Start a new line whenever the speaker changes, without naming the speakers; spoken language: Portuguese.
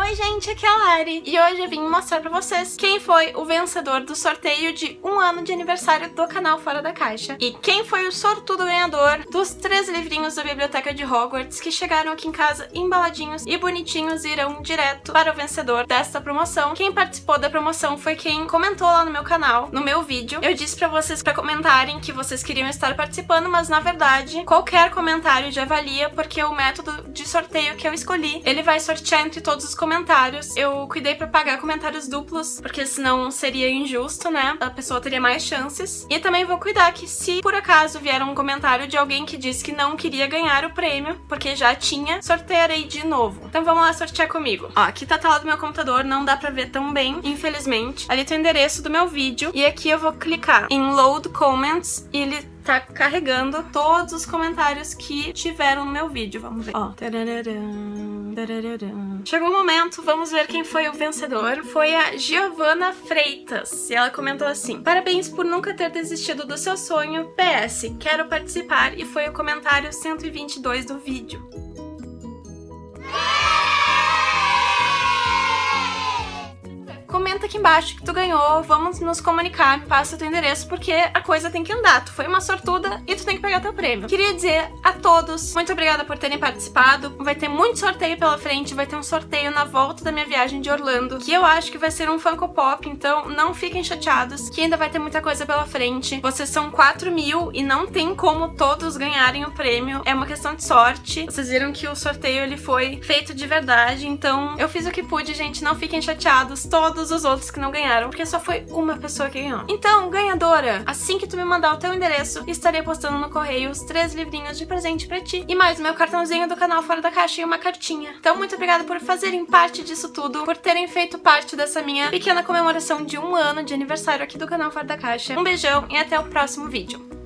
Oi gente, aqui é a Lari e hoje eu vim mostrar pra vocês quem foi o vencedor do sorteio de 1 ano de aniversário do canal Fora da Caixa e quem foi o sortudo ganhador dos 3 livrinhos da Biblioteca de Hogwarts que chegaram aqui em casa embaladinhos e bonitinhos e irão direto para o vencedor desta promoção. Quem participou da promoção foi quem comentou lá no meu canal, no meu vídeo. Eu disse pra vocês pra comentarem que vocês queriam estar participando, mas na verdade qualquer comentário já valia, porque o método de sorteio que eu escolhi, ele vai sortear entre todos os comentários. Eu cuidei pra pagar comentários duplos, porque senão seria injusto, né? A pessoa teria mais chances. E também vou cuidar que se por acaso vier um comentário de alguém que disse que não queria ganhar o prêmio, porque já tinha, sortearei de novo. Então vamos lá sortear comigo. Ó, aqui tá a tela do meu computador, não dá pra ver tão bem, infelizmente. Ali tá o endereço do meu vídeo e aqui eu vou clicar em Load Comments e ele tá carregando todos os comentários que tiveram no meu vídeo. Vamos ver. Ó. Chegou o momento, vamos ver quem foi o vencedor. Foi a Giovana Freitas. E ela comentou assim: parabéns por nunca ter desistido do seu sonho. PS, quero participar. E foi o comentário 122 do vídeo. Comenta aqui embaixo que tu ganhou, vamos nos comunicar, me passa o teu endereço, porque a coisa tem que andar. Tu foi uma sortuda e tu tem que pegar teu prêmio. Queria dizer a todos, muito obrigada por terem participado. Vai ter muito sorteio pela frente, vai ter um sorteio na volta da minha viagem de Orlando, que eu acho que vai ser um Funko Pop, então não fiquem chateados, que ainda vai ter muita coisa pela frente. Vocês são 4.000 e não tem como todos ganharem o prêmio, é uma questão de sorte. Vocês viram que o sorteio ele foi feito de verdade, então eu fiz o que pude, gente, não fiquem chateados, todos os outros que não ganharam, porque só foi uma pessoa que ganhou. Então, ganhadora, assim que tu me mandar o teu endereço, estarei postando no correio os 3 livrinhos de presente pra ti e mais o meu cartãozinho do canal Fora da Caixa e uma cartinha. Então, muito obrigada por fazerem parte disso tudo, por terem feito parte dessa minha pequena comemoração de 1 ano de aniversário aqui do canal Fora da Caixa. Um beijão e até o próximo vídeo.